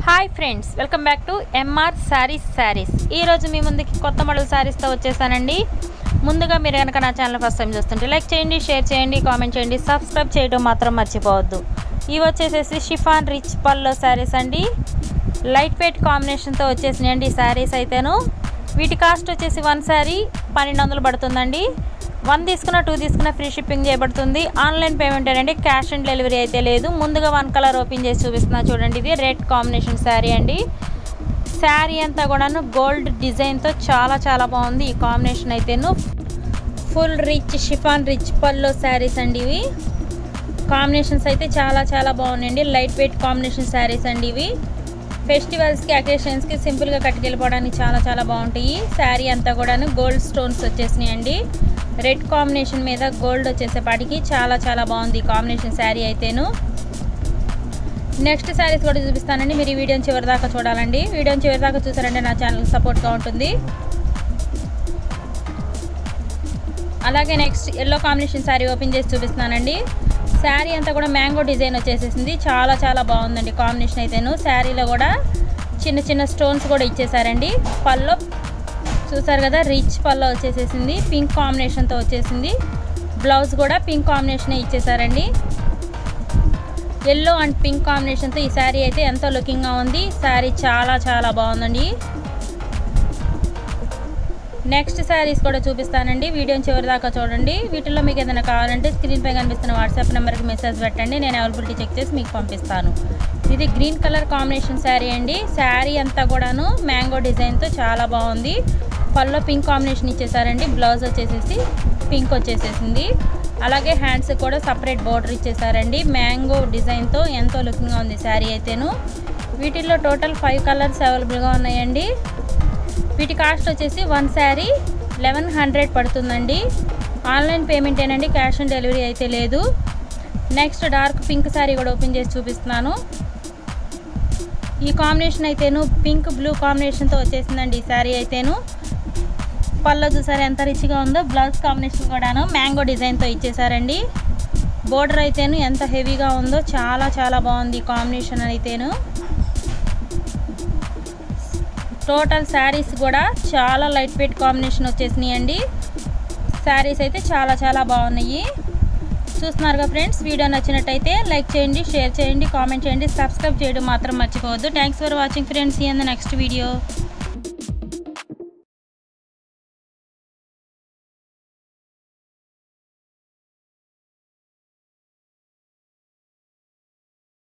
Hi friends, welcome back to MR Sarees. ఈరోజు మీ ముందుకి కొత్త మోడల్ శారీస్తో వచ్చేసానండి. ముందుగా మీరు కనుక నా ఛానల్ ఫస్ట్ టైం చూస్తుంటే లైక్ చేయండి, షేర్ చేయండి, కామెంట్ చేయండి, సబ్స్క్రైబ్ చేయడం మాత్రం మర్చిపోవద్దు. ఇవి వచ్చేసేసి షిఫాన్ రిచ్ పల్లో శారీస్ అండి. లైట్ వెయిట్ కాంబినేషన్తో వచ్చేసినాయండి ఈ శారీస్ అయితేను. వీటి కాస్ట్ వచ్చేసి 1 శారీ 1200 పడుతుందండి. 1 తీసుకున్న 2 తీసుకున్న ఫ్రీ షిప్పింగ్ చేయబడుతుంది. ఆన్లైన్ పేమెంట్ అండి, క్యాష్ ఆన్ డెలివరీ అయితే లేదు. ముందుగా 1 కలర్ ఓపెన్ చేసి చూపిస్తున్నా చూడండి. ఇది రెడ్ కాంబినేషన్ శారీ అండి. శారీ అంతా కూడాను గోల్డ్ డిజైన్తో చాలా బాగుంది ఈ కాంబినేషన్ అయితేను. Full rich chiffon rich pallu saris అండి ఇవి. కాంబినేషన్స్ అయితే చాలా బాగున్నాయండి. లైట్ వెయిట్ కాంబినేషన్ శారీస్ అండి ఇవి. ఫెస్టివల్స్కి అకేషన్స్కి సింపుల్గా కట్టుకెళ్ళిపోవడానికి చాలా బాగుంటాయి. శారీ అంతా కూడాను గోల్డ్ స్టోన్స్ వచ్చేసినాయండి. రెడ్ కాంబినేషన్ మీద గోల్డ్ వచ్చేసేపాటికి చాలా బాగుంది ఈ కాంబినేషన్ శారీ అయితేను. నెక్స్ట్ శారీస్ కూడా చూపిస్తానండి. మీరు ఈ వీడియోని చివరి దాకా చూడాలండి. వీడియోని చివరి దాకా చూసారంటే నా ఛానల్కి సపోర్ట్గా ఉంటుంది. అలాగే next yellow combination sari open చేసి చూపిస్తున్నానండి. శారీ అంతా కూడా మ్యాంగో డిజైన్ వచ్చేసేసింది. చాలా బాగుందండి కాంబినేషన్ అయితేను. శారీలో కూడా చిన్న స్టోన్స్ కూడా ఇచ్చేసారండి. పల్లో చూసారు కదా, రిచ్ పల్లో వచ్చేసేసింది. పింక్ కాంబినేషన్తో వచ్చేసింది. బ్లౌజ్ కూడా పింక్ కాంబినేషనే ఇచ్చేసారండి. ఎల్లో అండ్ పింక్ కాంబినేషన్తో ఈ శారీ అయితే ఎంతో లుకింగ్గా ఉంది. శారీ చాలా బాగుందండి. నెక్స్ట్ శారీస్ కూడా చూపిస్తానండి. వీడియోని చివరి దాకా చూడండి. వీటిల్లో మీకు ఏదైనా కావాలంటే స్క్రీన్పై కనిపిస్తున్న వాట్సాప్ నెంబర్కి మెసేజ్ పెట్టండి. నేను అవైలబిలిటీ చెక్ చేసి మీకు పంపిస్తాను. ఇది గ్రీన్ కలర్ కాంబినేషన్ శారీ అండి. శారీ అంతా కూడాను మ్యాంగో డిజైన్తో చాలా బాగుంది. పల్లో పింక్ కాంబినేషన్ ఇచ్చేసారండి. బ్లౌజ్ వచ్చేసేసి పింక్ వచ్చేసేసింది. అలాగే హ్యాండ్స్ కూడా సపరేట్ బోర్డర్ ఇచ్చేసారండి. మ్యాంగో డిజైన్తో ఎంతో లుకింగ్గా ఉంది శారీ అయితేను. వీటిల్లో టోటల్ 5 కలర్స్ అవైలబుల్గా ఉన్నాయండి. వీటి కాస్ట్ వచ్చేసి 1 శారీ 1100 పడుతుందండి. ఆన్లైన్ పేమెంట్ ఏనండి, క్యాష్ ఆన్ డెలివరీ అయితే లేదు. నెక్స్ట్ డార్క్ పింక్ శారీ కూడా ఓపెన్ చేసి చూపిస్తున్నాను. ఈ కాంబినేషన్ అయితేను పింక్ బ్లూ కాంబినేషన్తో వచ్చేసిందండి ఈ శారీ అయితేను. పల్లో చూసారు ఎంత రిచ్గా ఉందో. బ్లౌజ్ కాంబినేషన్ కూడాను మ్యాంగో డిజైన్తో ఇచ్చేసారండి. బోర్డర్ అయితేను ఎంత హెవీగా ఉందో. చాలా బాగుంది ఈ కాంబినేషన్ అయితేను. టోటల్ శారీస్ కూడా చాలా లైట్ వెయిట్ కాంబినేషన్ వచ్చేసినాయండి. శారీస్ అయితే చాలా బాగున్నాయి. చూస్తున్నారుగా ఫ్రెండ్స్. వీడియో నచ్చినట్టయితే లైక్ చేయండి, షేర్ చేయండి, కామెంట్ చేయండి, సబ్స్క్రైబ్ చేయడం మాత్రం మర్చిపోవద్దు. Thanks for watching friends. See you in the next video.